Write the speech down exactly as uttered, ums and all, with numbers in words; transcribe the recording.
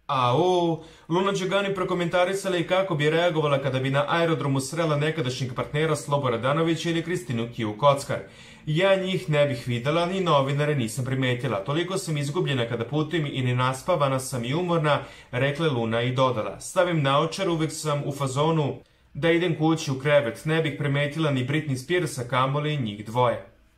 Au, Luna Đugani prokomentarisala i kako bi reagovala kada bi na aerodromu srela nekadašnjeg partnera Slobora Danovića ili Kristinu Kiju Kockar. Ja njih ne bih videla, ni novinare nisam primetila. Toliko sam izgubljena kada putujem i nenaspavana sam i umorna, rekla Luna i dodala. Stavim naočar, uvek sam u fazonu da idem kući u krevet, ne bih primetila ni Britney Spears, a kamoli njih dvoje.